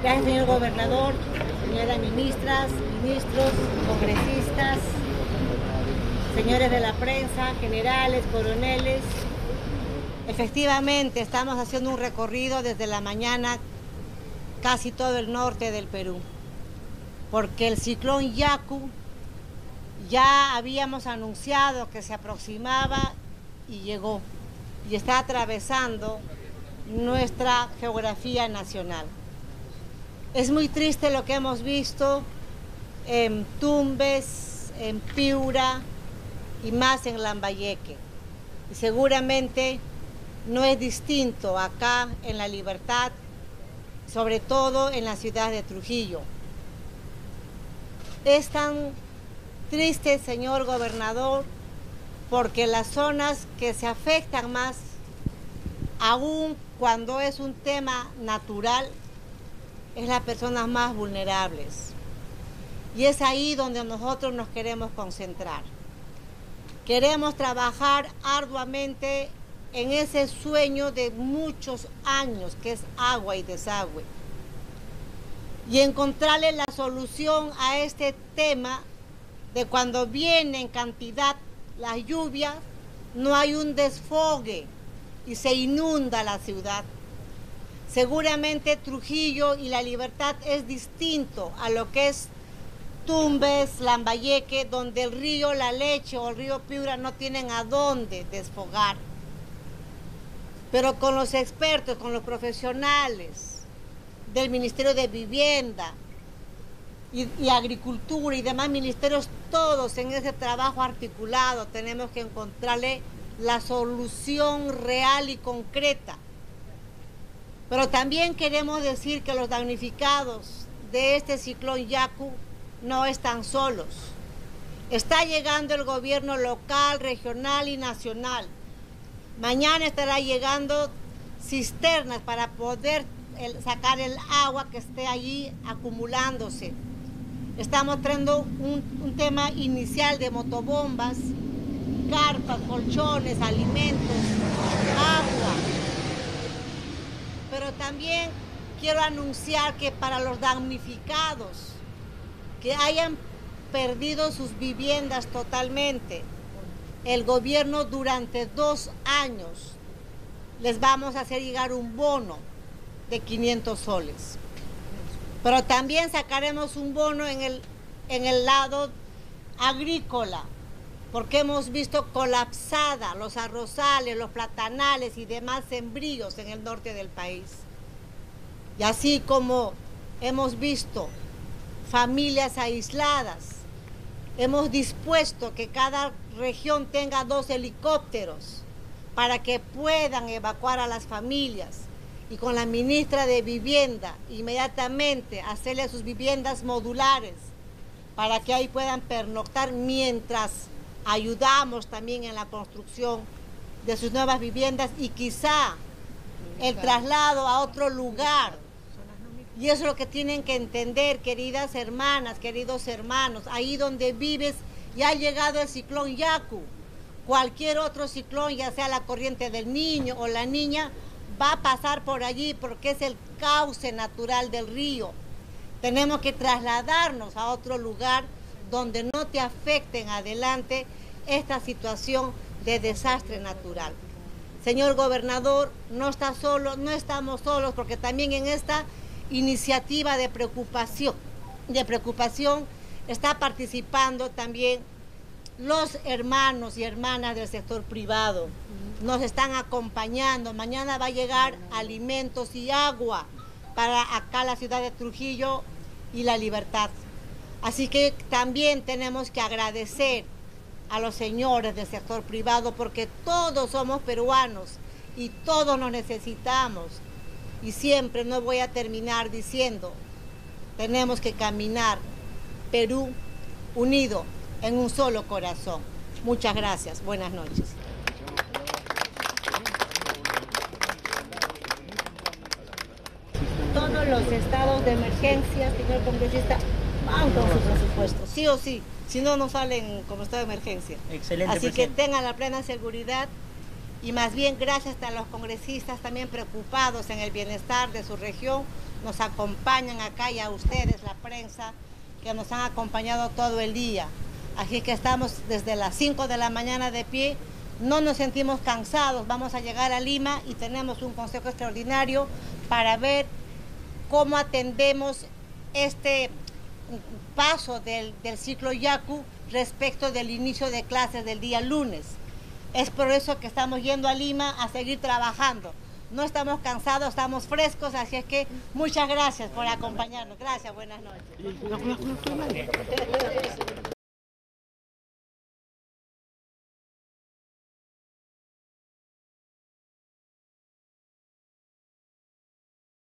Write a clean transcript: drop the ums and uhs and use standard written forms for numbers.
Gracias, señor gobernador, señoras ministras, ministros, congresistas, señores de la prensa, generales, coroneles. Efectivamente, estamos haciendo un recorrido desde la mañana casi todo el norte del Perú, porque el ciclón Yaku ya habíamos anunciado que se aproximaba y llegó, y está atravesando nuestra geografía nacional. Es muy triste lo que hemos visto en Tumbes, en Piura y más en Lambayeque. Y seguramente no es distinto acá en La Libertad, sobre todo en la ciudad de Trujillo. Es tan triste, señor gobernador, porque las zonas que se afectan más, aún cuando es un tema natural, es las personas más vulnerables. Y es ahí donde nosotros nos queremos concentrar. Queremos trabajar arduamente en ese sueño de muchos años, que es agua y desagüe. Y encontrarle la solución a este tema de cuando viene en cantidad la lluvia, no hay un desfogue y se inunda la ciudad. Seguramente Trujillo y La Libertad es distinto a lo que es Tumbes, Lambayeque, donde el río La Leche o el río Piura no tienen a dónde desfogar. Pero con los expertos, con los profesionales del Ministerio de Vivienda y Agricultura y demás ministerios, todos en ese trabajo articulado tenemos que encontrarle la solución real y concreta. Pero también queremos decir que los damnificados de este ciclón Yaku no están solos. Está llegando el gobierno local, regional y nacional. Mañana estará llegando cisternas para poder sacar el agua que esté allí acumulándose. Estamos trayendo un tema inicial de motobombas, carpas, colchones, alimentos, agua. Pero también quiero anunciar que para los damnificados que hayan perdido sus viviendas totalmente, el gobierno durante 2 años les vamos a hacer llegar un bono de 500 soles. Pero también sacaremos un bono en el lado agrícola, porque hemos visto colapsada los arrozales, los platanales y demás sembríos en el norte del país. Y así como hemos visto familias aisladas, hemos dispuesto que cada región tenga 2 helicópteros para que puedan evacuar a las familias. Y con la ministra de Vivienda, inmediatamente hacerle sus viviendas modulares para que ahí puedan pernoctar mientras ayudamos también en la construcción de sus nuevas viviendas y quizá el traslado a otro lugar. Y eso es lo que tienen que entender, queridas hermanas, queridos hermanos, ahí donde vives ya ha llegado el ciclón Yaku. Cualquier otro ciclón, ya sea la corriente del Niño o la Niña, va a pasar por allí porque es el cauce natural del río. Tenemos que trasladarnos a otro lugar donde no te afecte en adelante esta situación de desastre natural. Señor gobernador, no está solo, no estamos solos, porque también en esta iniciativa de preocupación está participando también los hermanos y hermanas del sector privado. Nos están acompañando. Mañana va a llegar alimentos y agua para acá la ciudad de Trujillo y La Libertad. Así que también tenemos que agradecer a los señores del sector privado porque todos somos peruanos y todos nos necesitamos. Y siempre no voy a terminar diciendo, tenemos que caminar Perú unido en un solo corazón. Muchas gracias. Buenas noches. Todos los estados de emergencia, señor congresista, van con su presupuesto, sí o sí, si no, no salen como estado de emergencia. Excelente, así presidente. que tengan la plena seguridad y más bien gracias a los congresistas también preocupados en el bienestar de su región, nos acompañan acá y a ustedes, la prensa, que nos han acompañado todo el día. Así que estamos desde las 5 de la mañana de pie, no nos sentimos cansados, vamos a llegar a Lima y tenemos un consejo extraordinario para ver cómo atendemos este paso del ciclo Yaku respecto del inicio de clases del día lunes. Es por eso que estamos yendo a Lima a seguir trabajando. No estamos cansados, estamos frescos, así es que muchas gracias por acompañarnos. Gracias, buenas noches.